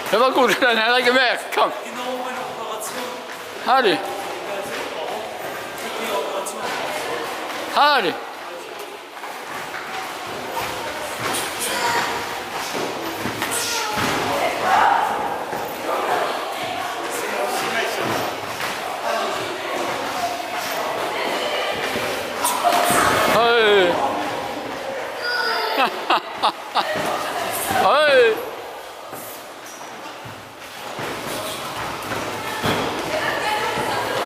Det var godt, den havde ikke mærket. Kom. Har det. Har det.